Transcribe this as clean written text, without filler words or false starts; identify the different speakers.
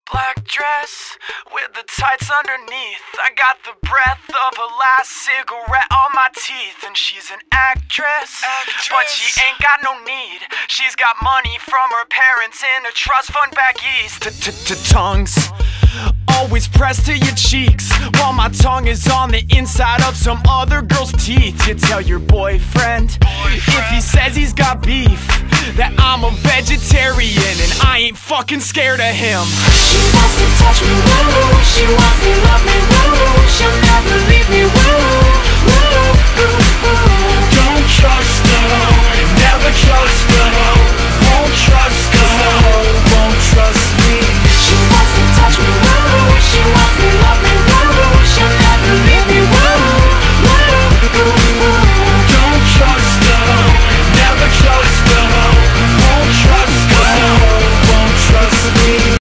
Speaker 1: Black dress with the tights underneath. I got the breath of her last cigarette on my teeth. And she's an actress, but she ain't got no need. She's got money from her parents in a trust fund back east. Tongues always pressed to your cheeks, while my tongue is on the inside of some other girl's teeth. You tell your boyfriend, if he says he's got beef, that I'm a vegetarian and I ain't fucking scared of him.
Speaker 2: She wants to touch me, woo. She wants to love me, woo. She'll never leave me, woo. Don't trust her, never trust her. Won't trust